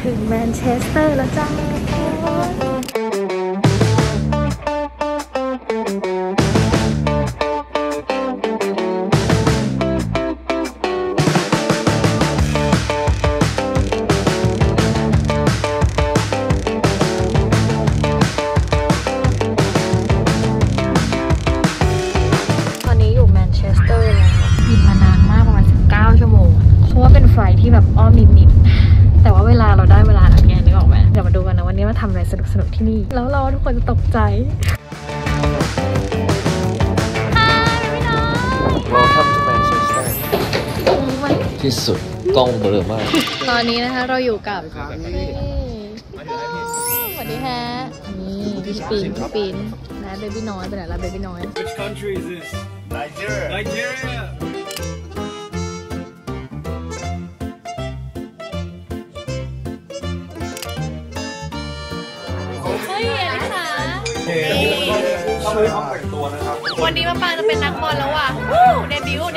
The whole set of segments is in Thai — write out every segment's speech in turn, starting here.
ถึงแมนเชสเตอร์แล้วจ้าที่แบบอ้อมนิดๆแต่ว่าเวลาเราได้เวลาแล้วไงนึกออกไหมเดี๋ยวมาดูกันนะวันนี้มาทำอะไรสนุกๆที่นี่แล้วเราทุกคนจะตกใจพี่น้อยเราทำที่แมนเชสเตอร์ที่สุดกล้องเบลอมากตอนนี้นะคะเราอยู่กับสวัสดีฮะนี่พี่ปินและเบบี้น้อยไปไหนละเบบี้น้อย Which country is this? Nigeria. ช่วยห้องแต่งตัวนะครับวันนี้มาปางจะเป็นนักบอลแล้วว่ะเดบิวต์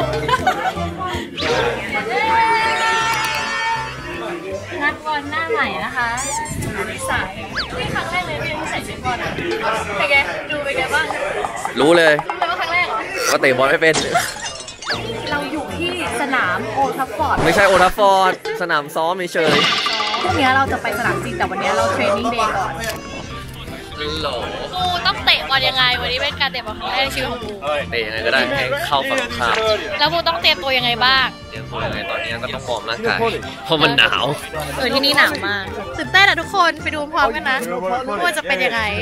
นักบอลหน้าใหม่นะคะนิสัยนี่ครั้งแรกเลยที่ใส่ชุดบอลอะเป็นไงดูเป็นไงบ้างรู้เลยว่าครั้งแรกเหรอว่าเตะบอลไม่เป็นเราอยู่ที่สนามโอทัฟฟอร์ดไม่ใช่โอทัฟฟอร์ดสนามซ้อมเฉยพรุ่งนี้เราจะไปสนามจริงแต่วันนี้เราเทรนนิ่งเดย์ก่อนกูต้องเตะบอลยังไงวันนี้เป็นการเตะบอลครั้งแรกในชีวิตของกูเตะยังไงก็ได้ให้เข้าฝั่งข้ามแล้วกูต้องเตรียมตัวยังไงบ้างเตรียมตัวยังไงตอนนี้ก็ต้องวอร์มร่างกายเพราะมันหนาวที่นี่หนาวมากตื่นเต้นอะทุกคนไปดูพร้อมกันนะว่าจะเป็นยังไง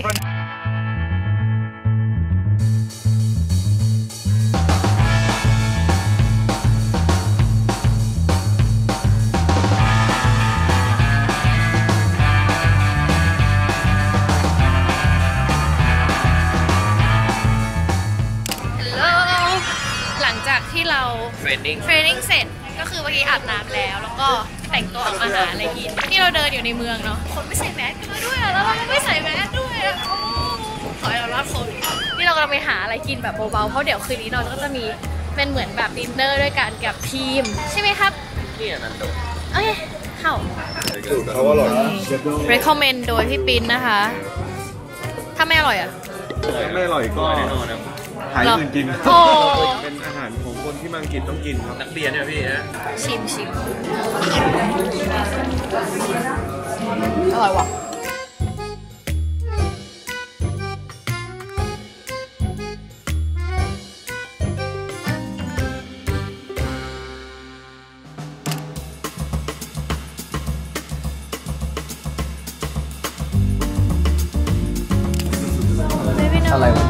ที่เราเทรนนิ่งเสร็จก็คือเมื่อกี้อาบน้ำแล้วก็แต่งตัวออกมาหาอะไรกินที่เราเดินอยู่ในเมืองเนาะคนไม่ใส่แมสกันด้วยแล้วเราไม่ใส่แมสด้วยขอให้เรารอดโควิดนี่เรากำลังไปหาอะไรกินแบบเบาๆเพราะเดี๋ยวคืนนี้เราก็จะมีเป็นเหมือนแบบดินเนอร์ด้วยกันกับทีมใช่ไหมครับนี่นั่นโดโอเคเข้าเขาอร่อย recommend โดยพี่ปินนะคะถ้าไม่อร่อยอะไม่อร่อยก็หายอื่นกินเป็นอาหารของคนที่มาอังกฤษต้องกินครับนักเรียนเนี่ยพี่นะชิมอร่อยว่ะอะไรวะ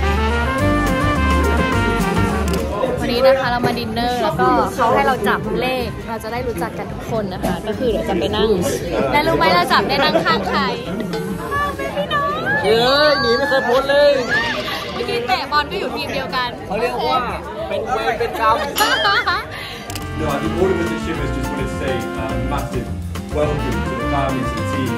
วันนี้นะคะเรามาดินเนอร์แล้วก็เขาให้เราจับเลขเราจะได้รู้จักกันทุกคนนะคะก็คือเดี๋ยวจะไปนั่งและรู้ไหมเราจับได้นั่งข้างใครเย้หนีไม่เคยพ้นเลยเมื่อกี้เตะบอลก็อยู่ทีมเดียวกันเขาเรียกว่าเป็นเวรเป็นกรรม No, I think all of us at Shivers just want to say massive welcome to the families and team.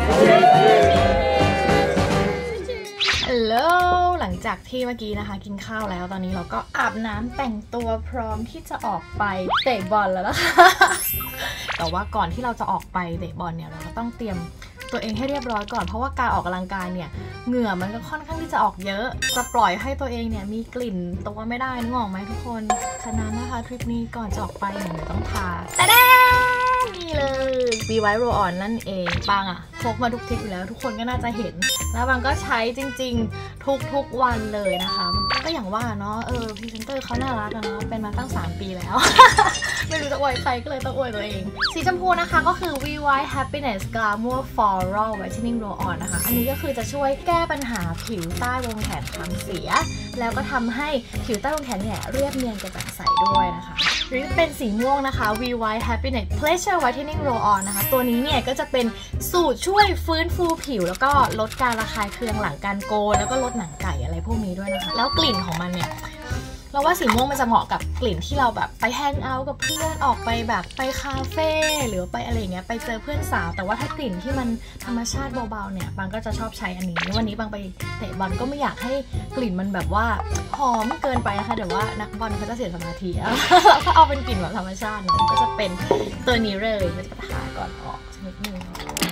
ฮัลโหลหลังจากที่เมื่อกี้นะคะกินข้าวแล้วตอนนี้เราก็อาบน้ำแต่งตัวพร้อมที่จะออกไปเตะบอลแล้วนะคะแต่ว่าก่อนที่เราจะออกไปเตะบอลเนี่ยเราก็ต้องเตรียมตัวเองให้เรียบร้อยก่อนเพราะว่าการออกกำลังกายเนี่ยเหงื่อมันก็ค่อนข้างที่จะออกเยอะจะปล่อยให้ตัวเองเนี่ยมีกลิ่นตัวไม่ได้นึกออกไหมทุกคนฉะนั้นนะคะทริปนี้ก่อนจะออกไปเนี่ยต้องทาแต่นี่เลยบีไวท์โรลออนนั่นเองบางอ่ะพกมาทุกทริปอยู่แล้วทุกคนก็น่าจะเห็นแล้วบางก็ใช้จริงๆทุกวันเลยนะคะก็อย่างว่าเนาะพรีเซนเตอร์เขาน่ารักนะเนาะเป็นมาตั้ง3 ปีแล้ว ไม่รู้จะอวยใครก็เลยต้องอวยตัวเองสีชมพูนะคะก็คือ V White Happiness Glamour Floral Whitening Roll On นะคะอันนี้ก็คือจะช่วยแก้ปัญหาผิวใต้วงแขนความเสียแล้วก็ทำให้ผิวใต้วงแขนเนี่ยเรียบเนียนกระจ่างใสด้วยนะคะหรือเป็นสีม่วงนะคะ V White Happiness Pleasure Whitening Roll On นะคะตัวนี้เนี่ยก็จะเป็นสูตรช่วยฟื้นฟูผิวแล้วก็ลดการระคายเคืองหลังการโกนแล้วก็ลดหนังไก่อะไรพวกนี้ด้วยนะคะแล้วกลิ่นของมันเนี่ยเราว่าสีม่วงมันจะเหมาะกับกลิ่นที่เราแบบไปแฮงเอาท์กับเพื่อนออกไปแบบไปคาเฟ่หรือไปอะไรเงี้ยไปเจอเพื่อนสาวแต่ว่าถ้ากลิ่นที่มันธรรมชาติเบาๆเนี่ยบางก็จะชอบใช้อันนี้วันนี้บางไปเตะบอลก็ไม่อยากให้กลิ่นมันแบบว่าหอมเกินไปนะคะเดี๋ยวว่านักบอลเขาจะเสียสมาธิเราก็เอาเป็นกลิ่นแบบธรรมชาติเนาะก็จะเป็นตัวนี้เลยมันจะทาก่อนออกนิดนึง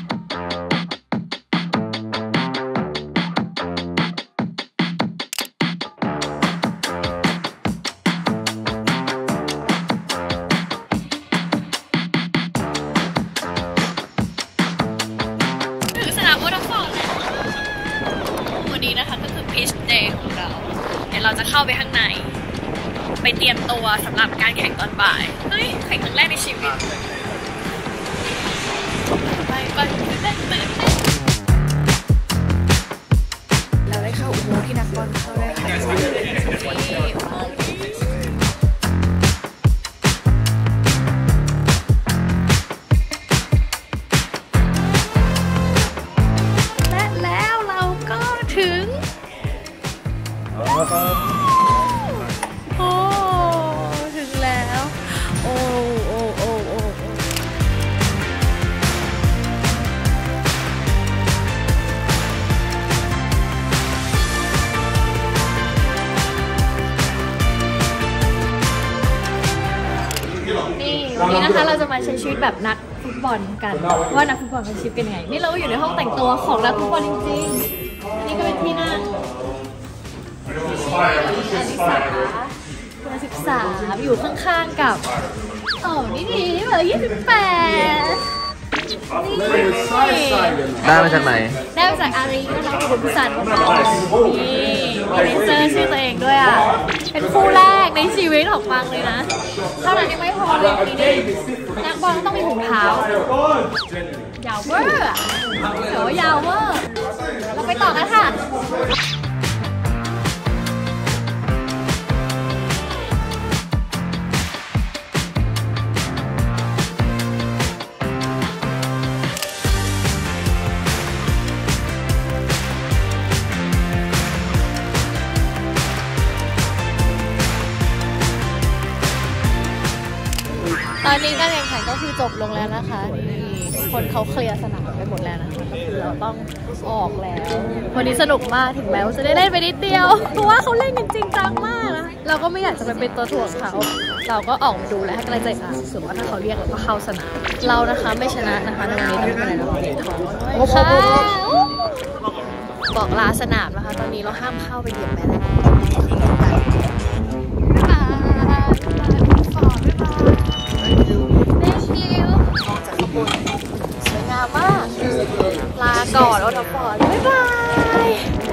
เราจะเข้าไปข้างในไปเตรียมตัวสำหรับการแข่งตอนบ่ายเฮ้ยแข่งครั้งแรกในชีวิตไปตื่นเราได้เข้าอุโมงค์ที่นักบอลเข้าได้ค่ะและแล้วเราก็ถึงโอ้ถึงแล้วโอ้นี่วันนี้นะคะเราจะมาใช้ชีวิตแบบนักฟุตบอลกันว่านักฟุตบอลเขาชีวิตกันยังไงนี่เราอยู่ในห้องแต่งตัวของนักฟุตบอลจริงๆนี่ก็เป็นที่นั่ง13อยู่ข้างๆกับนี่เบอร์28 ได้มาจากไหนได้มาจากอารีนะคะคุณสันของเรานี่มีเซอร์ชื่อตัวเองด้วยอ่ะเป็นคู่แรกในชีวิตของบางเลยนะเท่านั้นยังไม่พอเลยนี่นักบอลต้องมีถุงเท้ายาวเวอร์แต่ว่ายาวเวอร์เราไปต่อกันค่ะตอนนี้การแข่งขันก็คือจบลงแล้วนะคะนี่คนเขาเคลียร์สนามไปหมดแล้วนะคะก็คือเราต้องออกแล้ววันนี้สนุกมากถึงแม้ว่าจะได้เล่นไปนิดเดียวเพราะว่าเขาเล่นกันจริงจังมากนะเราก็ไม่อยากจะไปเป็นตัวถ่วงเขาเราก็ออกมาดูและให้กำลังใจเขาส่วนว่าถ้าเขาเรียกเราก็เข้าสนามเรานะคะไม่ชนะนะคะในวันนี้ต้องเป็นอะไรนะค่ะบอกลาสนามนะคะตอนนี้เราห้ามเข้าไปเหยียบแม้แต่สวยงามมากลาก่อนแล้วนะปอนบ๊ายบาย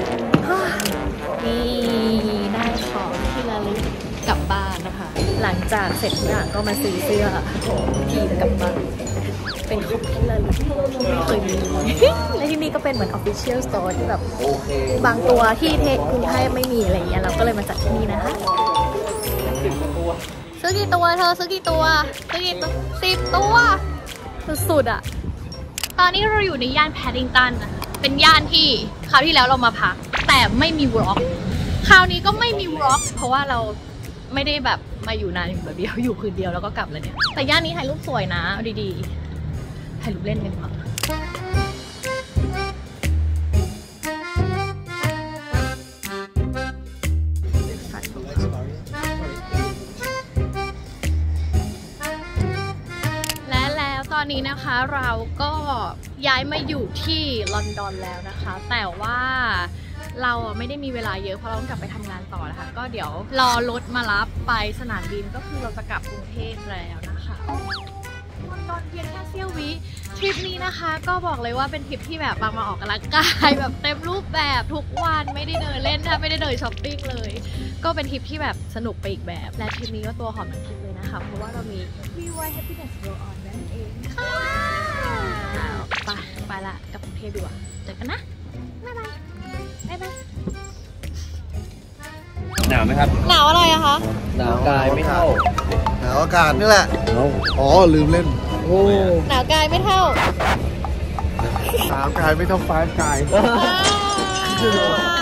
นี่ได้ของที่ระลึกกลับบ้านนะคะหลังจากเสร็จทุกอย่างก็มาซื้อเสื้อทีมกลับบ้านเป็นของที่ระลึกไม่เคยมีและที่นี่ก็เป็นเหมือน official store ที่แบบบางตัวที่กรุงเทพไม่มีอะไรเงี้ยเราก็เลยมาจัดที่นี่นะคะซื้อกี่ตัวเธอซื้อกี่ตัว10 ตัวสุดๆอะตอนนี้เราอยู่ในย่านแพดดิงตันนะเป็นย่านที่คราวที่แล้วเรามาพักแต่ไม่มีวล็อกคราวนี้ก็ไม่มีวล็อกเพราะว่าเราไม่ได้แบบมาอยู่นานแบบเดียวอยู่คืนเดียวแล้วก็กลับเลยเนี่ยแต่ย่านนี้ถ่ายรูปสวยนะเอาดีๆถ่ายรูปเล่นกันค่ะตอนนี้นะคะเราก็ย้ายมาอยู่ที่ลอนดอนแล้วนะคะแต่ว่าเราไม่ได้มีเวลาเยอะเพราะเราต้องกลับไปทำงานต่อนะคะก็เดี๋ยวรอรถมารับไปสนามบินก็คือเราจะกลับกรุงเทพแล้วนะคะลอนดอนเพียงแค่เสี้ยววิทริปนี้นะคะก็บอกเลยว่าเป็นทริปที่แบบบางมาออกกำลังกายแบบเต็มรูปแบบทุกวันไม่ได้เดินเล่นนะไม่ได้เดินช้อปปิ้งเลยก็เป็นทริปที่แบบสนุกไปอีกแบบและทริปนี้ก็ตัวหอมทั้งทริปเลยนะคะเพราะว่าเรามี VY Happiness Go Onนั่นเองไปละกลับกรุงเทพดีกว่าเจอกันนะบ๊ายบายหนาวไหมครับหนาวอะไรอะคะหนาวกายไม่เท่าหนาวอากาศนี่แหละอ๋อลืมเล่นโอ้หนาวกายไม่เท่าหนาวกายไม่เท่าฟ้ากาย